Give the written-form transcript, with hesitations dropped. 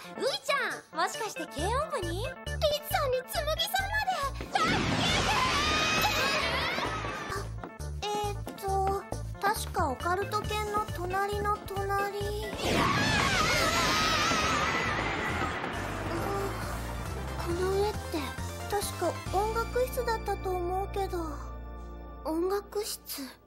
ういちゃん、もしかして軽音部に？リツさんにつむぎさんまで。確かオカルト犬の隣の隣。この上って確か音楽室だったと思うけど。音楽室。